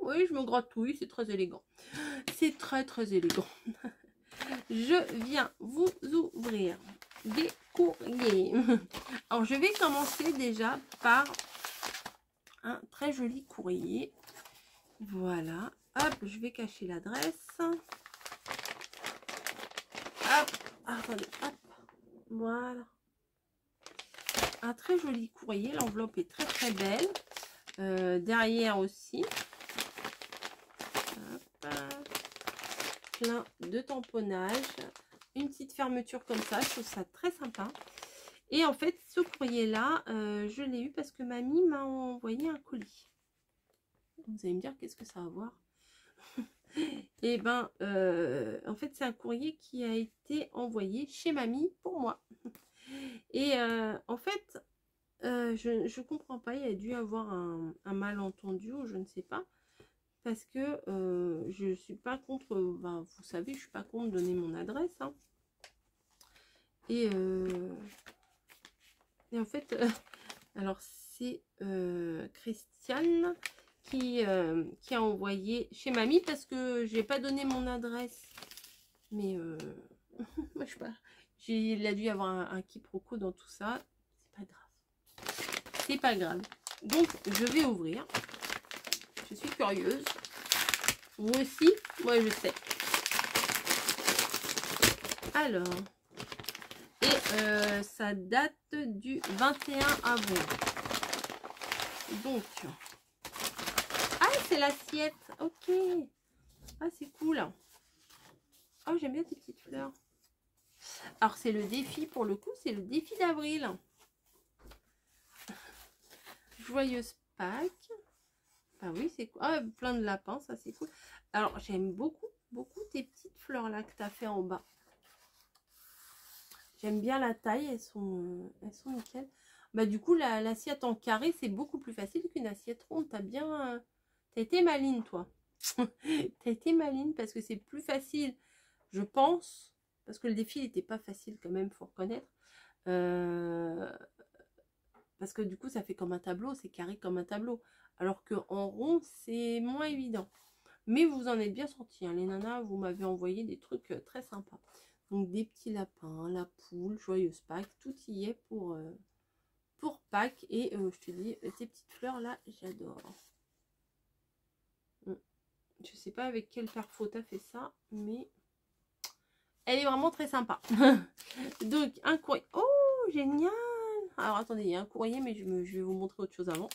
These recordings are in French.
oui, je me gratouille, c'est très élégant. C'est très très élégant. Je viens vous ouvrir des courriers. Alors, je vais commencer déjà par un très joli courrier. Voilà. Hop, je vais cacher l'adresse. Hop, attendez, hop. Voilà. Un très joli courrier. L'enveloppe est très très belle. Derrière aussi. Hop. Plein de tamponnage. Une petite fermeture comme ça. Je trouve ça très sympa. Et en fait, ce courrier-là, je l'ai eu parce que mamie m'a envoyé un colis. Vous allez me dire, qu'est-ce que ça a à voir? Et ben, en fait, c'est un courrier qui a été envoyé chez mamie pour moi. Et en fait, je ne comprends pas, il y a dû avoir un malentendu ou je ne sais pas. Parce que je suis pas contre, ben, vous savez, je suis pas contre donner mon adresse. Hein. Et en fait, alors c'est Christiane qui a envoyé chez mamie parce que j'ai pas donné mon adresse. Mais moi je sais pas. Il a dû y avoir un quiproquo dans tout ça. C'est pas grave. C'est pas grave. Donc je vais ouvrir. Je suis curieuse. Vous aussi? Moi je sais. Alors. Et ça date du 21 avril. Donc. Ah, c'est l'assiette. Ok. Ah, c'est cool. Oh, j'aime bien ces petites fleurs. Alors, c'est le défi, pour le coup, c'est le défi d'avril. Joyeuse Pâques. Ah oui, c'est cool. Ah, plein de lapins, ça c'est cool. Alors, j'aime beaucoup, beaucoup tes petites fleurs là que tu as fait en bas. J'aime bien la taille, elles sont nickel. Bah, du coup, l'assiette en carré, c'est beaucoup plus facile qu'une assiette ronde. T'as bien... T'as été maline, toi. T'as été maline parce que c'est plus facile, je pense. Parce que le défi n'était pas facile quand même, faut reconnaître. Parce que du coup, ça fait comme un tableau, c'est carré comme un tableau. Alors qu'en rond, c'est moins évident. Mais vous en êtes bien sortis, hein. Les nanas, vous m'avez envoyé des trucs très sympas. Donc des petits lapins, la poule, joyeuse Pâques, tout y est pour Pâques. Et je te dis, ces petites fleurs là, j'adore. Je sais pas avec quel perfo t'as fait ça, mais elle est vraiment très sympa. Donc un courrier. Oh, génial! Alors attendez, il y a un courrier, mais je vais vous montrer autre chose avant.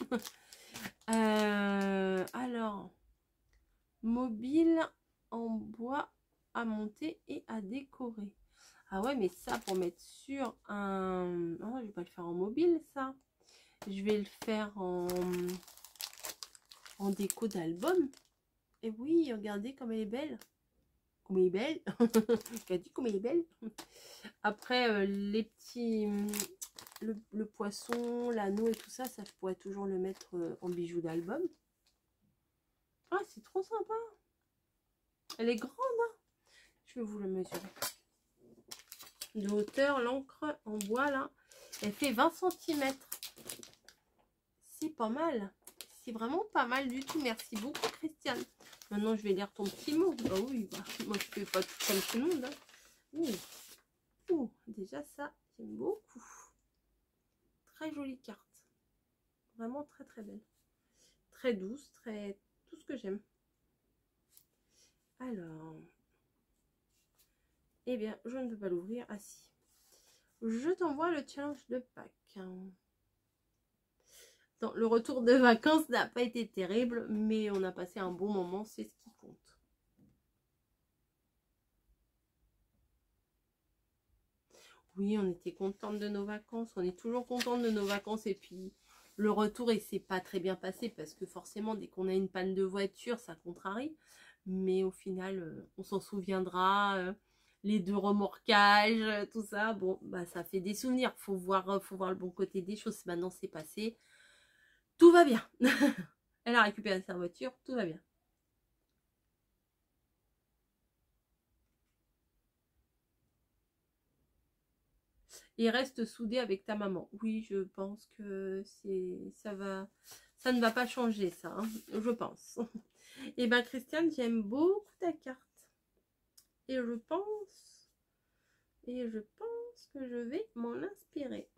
Alors, mobile en bois à monter et à décorer. Ah ouais, mais ça pour mettre sur un... Oh, je vais pas le faire en mobile, ça. Je vais le faire en déco d'album. Et oui, regardez comme elle est belle. Comme elle est belle. Regardez comme elle est belle. Après, les petits... Le poisson, l'anneau et tout ça, ça je pourrais toujours le mettre en bijoux d'album. Ah, c'est trop sympa. Elle est grande, hein. Je vais vous le mesurer. De hauteur, l'encre en bois, là, elle fait 20 cm. C'est pas mal. C'est vraiment pas mal du tout. Merci beaucoup, Christiane. Maintenant, je vais lire ton petit mot. Bah oui, bah, moi, je fais pas tout comme tout le monde. Hein. Ouh. Ouh, déjà, ça, j'aime beaucoup. Très jolie carte. Vraiment très, très belle. Très douce, très... tout ce que j'aime. Alors... Eh bien, je ne peux pas l'ouvrir. Ah si. Je t'envoie le challenge de Pâques. Non, le retour de vacances n'a pas été terrible, mais on a passé un bon moment, c'est ce qui compte. Oui, on était contente de nos vacances, on est toujours contente de nos vacances, et puis le retour, il s'est pas très bien passé, parce que forcément, dès qu'on a une panne de voiture, ça contrarie, mais au final, on s'en souviendra, les 2 remorquages, tout ça, bon, bah ça fait des souvenirs, faut voir le bon côté des choses, maintenant c'est passé, tout va bien. Elle a récupéré sa voiture, tout va bien. Et reste soudé avec ta maman. Oui, je pense que ça va Ça ne va pas changer ça, hein, je pense. Et ben Christiane, j'aime beaucoup ta carte. Et je pense que je vais m'en inspirer.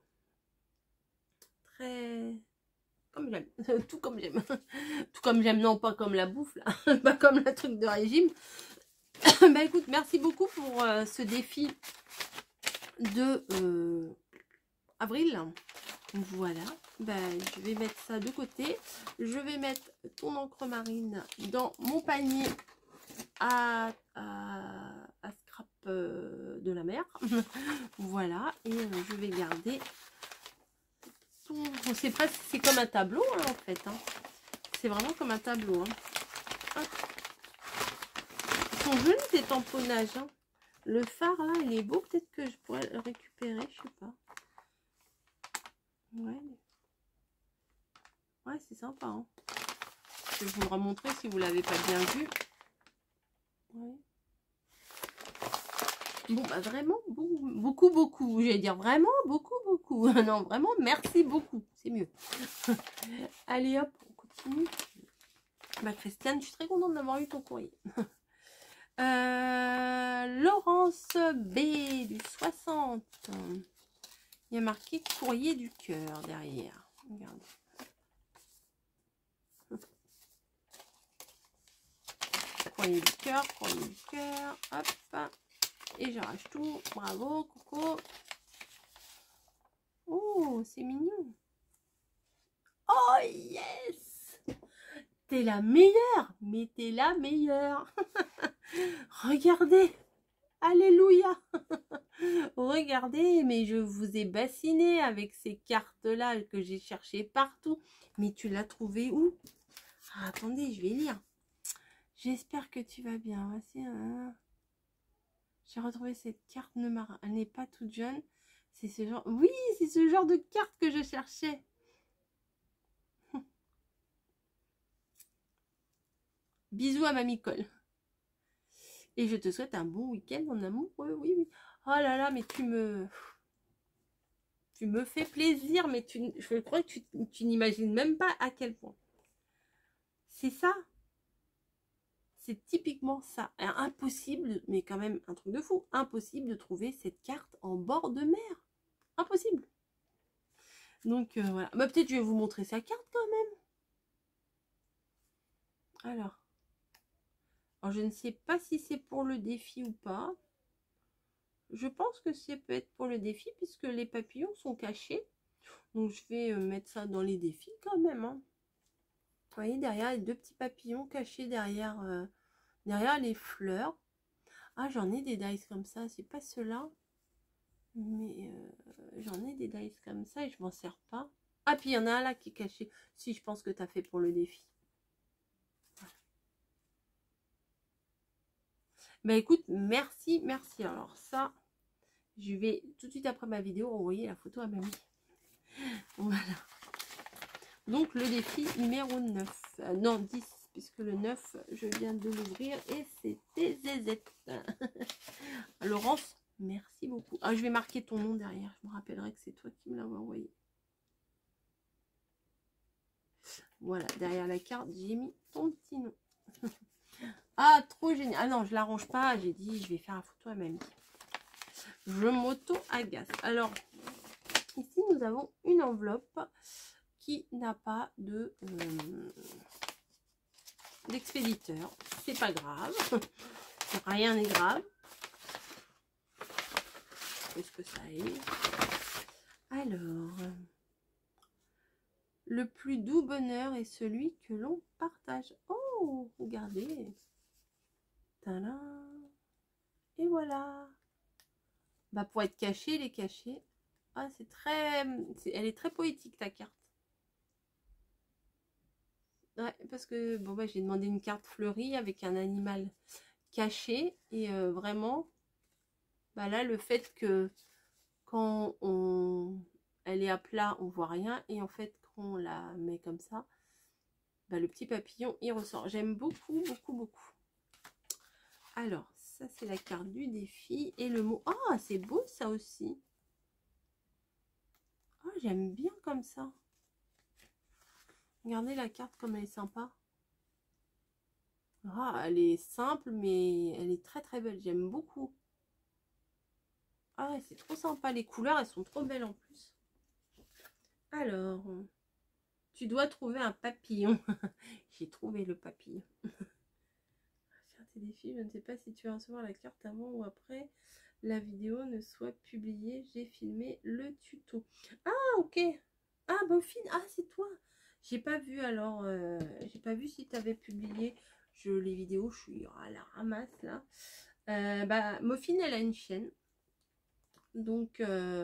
Très... comme j'aime. Tout comme j'aime. Tout comme j'aime, non pas comme la bouffe, là. Pas comme le truc de régime. Bah écoute, merci beaucoup pour ce défi de avril. Voilà, bah, je vais mettre ça de côté. Je vais mettre ton encre marine dans mon panier à scrap de la mer. Voilà, et je vais garder ton... C'est presque, c'est comme un tableau hein, en fait. Hein. C'est vraiment comme un tableau. Hein. Ils sont jolis tes tamponnages. Hein. Le phare là, il est beau. Peut-être que je pourrais le récupérer, je sais pas. Ouais. Ouais, c'est sympa. Hein. Je vais vous le remontrer si vous ne l'avez pas bien vu. Ouais. Bon, bah vraiment, beaucoup. J'allais dire vraiment, beaucoup. Non, vraiment, merci beaucoup. C'est mieux. Allez, hop, on continue. Bah, Christiane, je suis très contente d'avoir eu ton courrier. Laurence B du 60. Il y a marqué courrier du cœur derrière. Regardez. Courrier du cœur, hop. Et j'arrache tout. Bravo, Coco. Oh, c'est mignon. Oh, yes! T'es la meilleure. Mais t'es la meilleure. Regardez. Alléluia. Regardez, mais je vous ai bassiné avec ces cartes-là que j'ai cherché partout. Mais tu l'as trouvé où? Ah, attendez, je vais lire. J'espère que tu vas bien. Voici un... J'ai retrouvé cette carte marin. Elle n'est pas toute jeune. C'est ce genre... Oui, c'est ce genre de carte que je cherchais. Bisous à Mamie Cole. Et je te souhaite un bon week-end, mon amour. Oui. Oh là là, mais tu me fais plaisir. Mais je crois que tu n'imagines même pas à quel point. C'est ça. C'est typiquement ça. Impossible, mais quand même un truc de fou. Impossible de trouver cette carte en bord de mer. Impossible. Donc voilà. Bah, peut-être je vais vous montrer sa carte quand même. Alors, je ne sais pas si c'est pour le défi ou pas. Je pense que ça peut être pour le défi puisque les papillons sont cachés. Donc je vais mettre ça dans les défis quand même. Hein. Vous voyez derrière les deux petits papillons cachés derrière, derrière les fleurs. Ah, j'en ai des dice comme ça. C'est pas ceux-là. Mais j'en ai des dice comme ça et je m'en sers pas. Ah, puis il y en a un là qui est caché. Si, je pense que tu as fait pour le défi. Voilà. Bah écoute, merci. Alors ça, je vais tout de suite après ma vidéo envoyer la photo à mamie. Voilà. Donc le défi numéro 9. Non, 10, puisque le 9, je viens de l'ouvrir et c'était Zézette. Laurence, merci beaucoup. Ah, je vais marquer ton nom derrière. Je me rappellerai que c'est toi qui me l'avais envoyé. Voilà, derrière la carte, j'ai mis ton petit nom. Ah, trop génial. Ah non, je l'arrange pas. J'ai dit, je vais faire la photo à mamie. Je m'auto-agace. Alors, ici, nous avons une enveloppe qui n'a pas de d'expéditeur. C'est pas grave. Rien n'est grave. Qu'est-ce que ça est? Alors, le plus doux bonheur est celui que l'on partage. Oh, regardez. Tadam. Et voilà. Bah, pour être caché, il est caché. Ah, c'est très... Elle est très poétique, ta carte. Ouais, parce que, bon, bah, j'ai demandé une carte fleurie avec un animal caché. Et vraiment, bah là, le fait que quand elle est à plat, on voit rien. Et en fait, quand on la met comme ça, bah, le petit papillon, il ressort. J'aime beaucoup. Alors, ça, c'est la carte du défi. Et le mot... Ah, c'est beau, ça aussi. Ah, j'aime bien comme ça. Regardez la carte comme elle est sympa. Ah, elle est simple, mais elle est très très belle. J'aime beaucoup. Ah ouais, c'est trop sympa. Les couleurs, elles sont trop belles en plus. Alors, tu dois trouver un papillon. J'ai trouvé le papillon. Faire tes défis, je ne sais pas si tu vas recevoir la carte avant ou après la vidéo ne soit publiée. J'ai filmé le tuto. Ah, ok. Ah, Bofine, ah, c'est toi. J'ai pas vu alors. J'ai pas vu si tu avais publié les vidéos. Je suis à la ramasse là. Bah, Mofine, elle a une chaîne. Donc,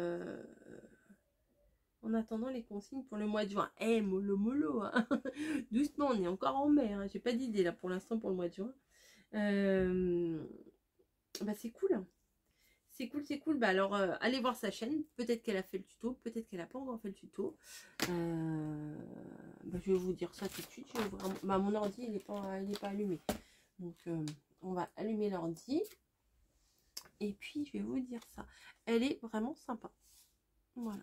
en attendant les consignes pour le mois de juin. Eh, mollo mollo, hein. Doucement, on est encore en mai. Hein. J'ai pas d'idée là pour l'instant pour le mois de juin. Bah, c'est cool. C'est cool, c'est cool. Bah, alors, allez voir sa chaîne. Peut-être qu'elle a fait le tuto, peut-être qu'elle n'a pas encore fait le tuto. Bah, je vais vous dire ça tout de suite. Bah, mon ordi, il n'est pas allumé. Donc, on va allumer l'ordi. Et puis, je vais vous dire ça. Elle est vraiment sympa. Voilà.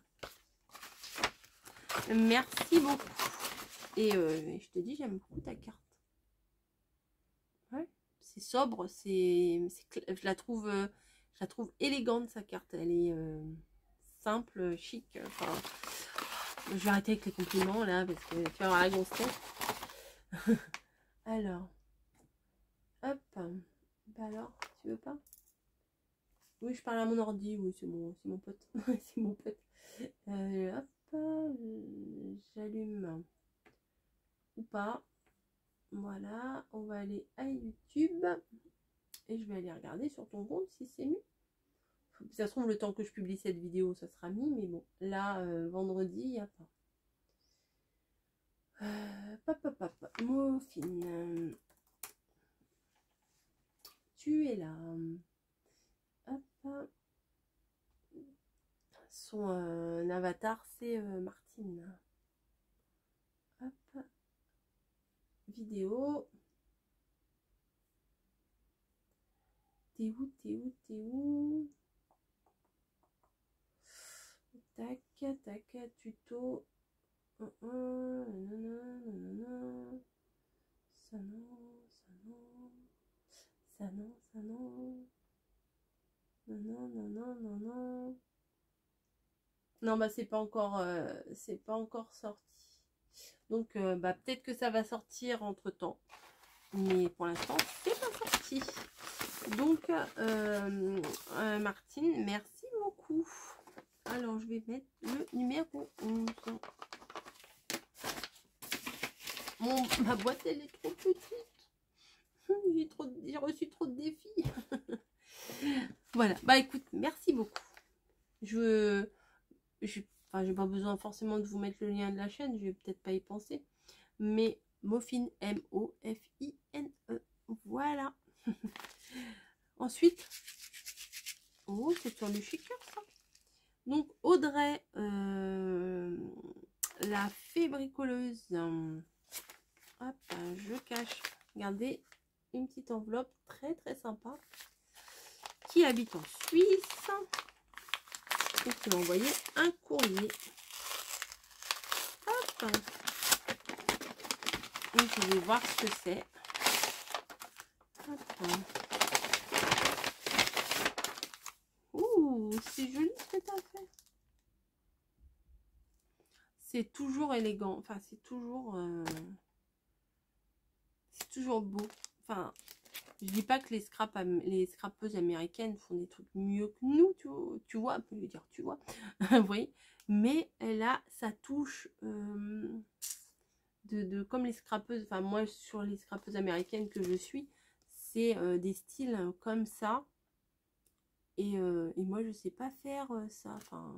Merci beaucoup. Et je te dis, j'aime beaucoup ta carte. Ouais. C'est sobre, je la trouve élégante sa carte. Elle est simple, chic. Enfin, je vais arrêter avec les compliments là parce que tu vas avoir la grosse tête. Alors, hop. Bah alors, tu veux pas? Oui, je parle à mon ordi. Oui, c'est mon pote. C'est mon pote. Hop, j'allume ou pas. Voilà, on va aller à YouTube et je vais aller regarder sur ton compte si c'est mis. Ça se trouve, le temps que je publie cette vidéo, ça sera mis, mais bon, là, vendredi, il n'y a pas. Mofine, tu es là. Hop. Son avatar, c'est Martine. Hop. Vidéo. T'es où? Tac, tuto. Ça non. Non. Non, bah c'est pas encore sorti. Donc bah peut-être que ça va sortir entre temps. Mais pour l'instant, c'est pas sorti. Donc Martine, merci beaucoup. Alors je vais mettre le numéro 11. Ma boîte elle est trop petite. J'ai reçu trop de défis. Voilà, bah écoute, merci beaucoup. J'ai pas besoin forcément de vous mettre le lien de la chaîne, je vais peut-être pas y penser. Mais Mofine, M-O-F-I-N-E. Voilà. Ensuite, oh, c'est sur le shaker ça. Donc Audrey, la fée bricoleuse. Hop, je cache. Regardez, une petite enveloppe très très sympa. Qui habite en Suisse. Et qui m'a envoyé un courrier. Hop. Donc je vais voir ce que c'est. Ouh, c'est joli ce que tu as fait. C'est toujours élégant. Enfin, c'est toujours beau. Enfin, je dis pas que les scrapeuses américaines font des trucs mieux que nous, tu vois, on peut lui dire, tu vois. Vous voyez, mais elle a sa touche comme les scrapeuses. Enfin, moi, sur les scrapeuses américaines que je suis, c'est des styles comme ça. Et moi, je sais pas faire ça. Enfin,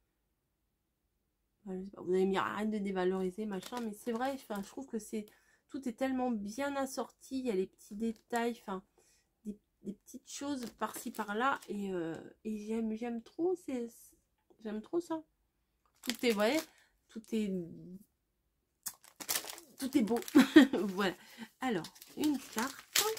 je sais pas, vous allez me dire, arrête de dévaloriser, machin. Mais c'est vrai, enfin, je trouve que tout est tellement bien assorti. Il y a les petits détails, enfin, des petites choses par-ci, par-là. Et j'aime trop, j'aime trop ça. Tout est, vous voyez, tout est beau. Voilà. Alors, une carte.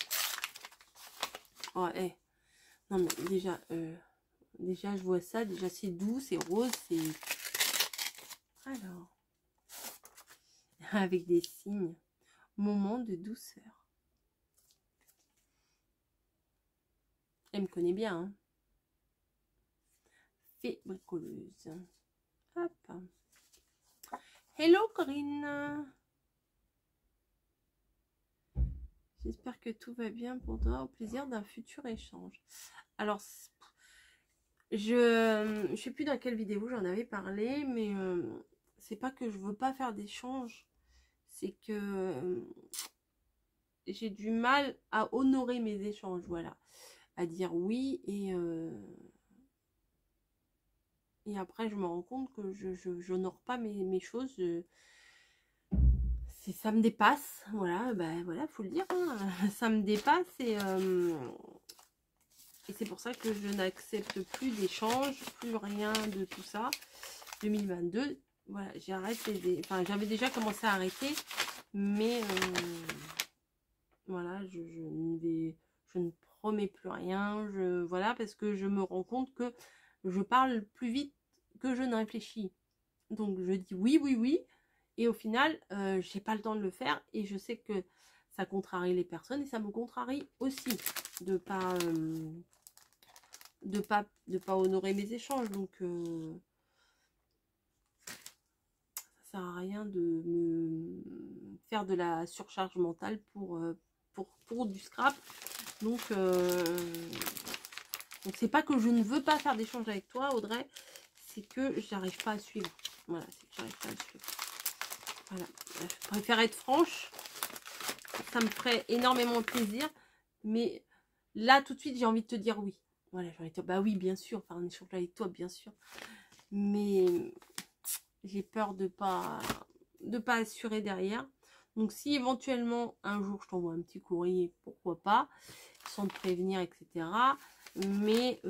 Oh, hey. Non, mais déjà, je vois ça. Déjà, c'est doux, c'est rose, c'est... Alors. avec des signes. Moment de douceur. Elle me connaît bien. Hein. Fée bricoleuse. Hop. Hello Corinne. J'espère que tout va bien pour toi. Au plaisir d'un futur échange. Alors, je sais plus dans quelle vidéo j'en avais parlé, mais c'est pas que je veux pas faire d'échange. C'est que j'ai du mal à honorer mes échanges, voilà. À dire oui et après je me rends compte que je n'honore pas mes choses. Ça me dépasse, voilà, ben voilà, faut le dire, hein, ça me dépasse et c'est pour ça que je n'accepte plus d'échanges, plus rien de tout ça. 2022, voilà, j'ai arrêté, enfin j'avais déjà commencé à arrêter, mais voilà, je ne promets plus rien, voilà, parce que je me rends compte que je parle plus vite que je ne réfléchis. Donc je dis oui, oui, oui, et au final, j'ai pas le temps de le faire, et je sais que ça contrarie les personnes, et ça me contrarie aussi de pas honorer mes échanges. Donc ça sert à rien de me faire de la surcharge mentale pour du scrap. Donc c'est pas que je ne veux pas faire d'échange avec toi, Audrey, c'est que j'arrive pas à suivre. Voilà, c'est que j'arrive pas à suivre. Voilà, je préfère être franche, ça me ferait énormément plaisir, mais là tout de suite j'ai envie de te dire oui. Voilà, j'ai envie de te dire bah oui, bien sûr, faire un échange avec toi, bien sûr, mais j'ai peur de pas assurer derrière. Donc si éventuellement un jour je t'envoie un petit courrier, pourquoi pas, sans te prévenir, etc. Mais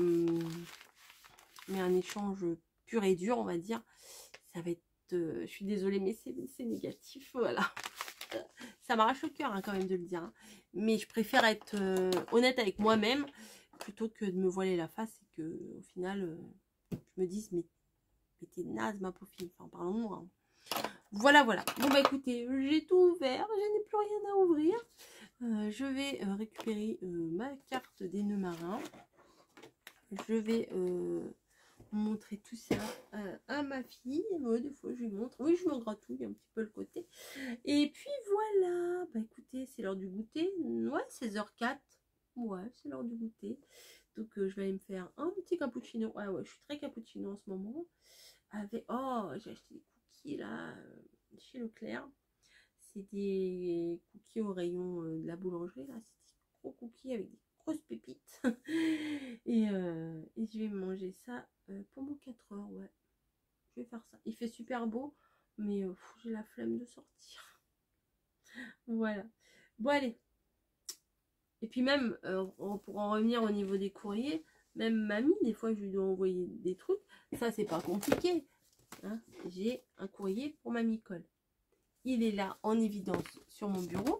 un échange pur et dur, on va dire, ça va être, je suis désolée, mais c'est négatif, voilà. Ça m'arrache le cœur hein, quand même de le dire, hein. Mais je préfère être honnête avec moi-même plutôt que de me voiler la face et que au final je me dise mais t'es naze ma pauvre fille, enfin parlons de moi. Hein. Voilà, voilà. Bon bah écoutez, j'ai tout ouvert, je n'ai plus rien à ouvrir. Je vais récupérer ma carte des nœuds marins. Je vais montrer tout ça à ma fille. Des fois je lui montre. Oui, je me gratouille un petit peu le côté. Et puis voilà. Bah écoutez, c'est l'heure du goûter. Ouais, 16h04. Ouais, c'est l'heure du goûter. Donc je vais aller me faire un petit cappuccino. Ouais, je suis très cappuccino en ce moment. Avec... Oh, j'ai acheté des cookies là chez Leclerc. C'est des cookies au rayon de la boulangerie. Là, c'est des gros cookies avec des grosses pépites. et je vais manger ça pendant 4 heures. Ouais, je vais faire ça. Il fait super beau, mais j'ai la flemme de sortir. Voilà. Bon, allez. Et puis même, pour en revenir au niveau des courriers, même mamie, des fois, je lui dois envoyer des trucs. Ça, c'est pas compliqué. Hein. J'ai un courrier pour mamie Cole. Il est là en évidence sur mon bureau.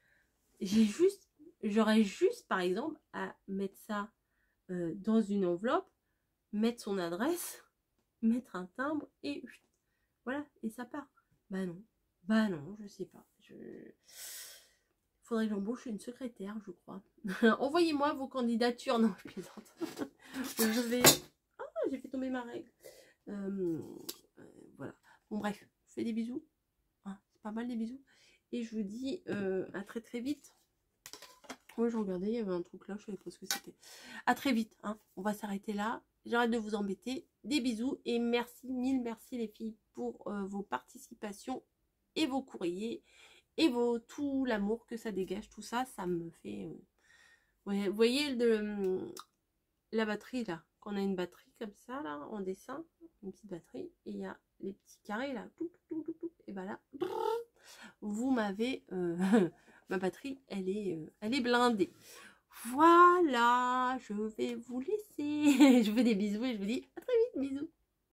J'aurais juste, par exemple, à mettre ça dans une enveloppe, mettre son adresse, mettre un timbre et voilà, et ça part. Bah non, je sais pas. Faudrait que j'embauche une secrétaire, je crois. Envoyez-moi vos candidatures. Non, je plaisante. Je vais... Ah, j'ai fait tomber ma règle. Voilà. Bon, bref, je fais des bisous. Hein, c'est pas mal des bisous. Et je vous dis à très très vite. Moi, je regardais, il y avait un truc là, je savais pas ce que c'était. À très vite, hein. On va s'arrêter là. J'arrête de vous embêter. Des bisous et merci, mille merci les filles pour vos participations et vos courriers et tout l'amour que ça dégage. Tout ça, ça me fait... Ouais, vous voyez la batterie là, quand on a une batterie comme ça là, en dessin, une petite batterie, et il y a les petits carrés là, et ben là, vous m'avez... ma batterie, elle est blindée. Voilà, je vais vous laisser. Je vous fais des bisous et je vous dis à très vite, bisous.